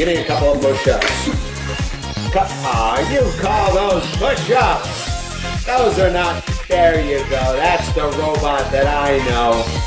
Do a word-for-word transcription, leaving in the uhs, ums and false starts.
Give me a couple of push-ups. Ah, you call those push-ups? Those are not. There you go. That's the robot that I know.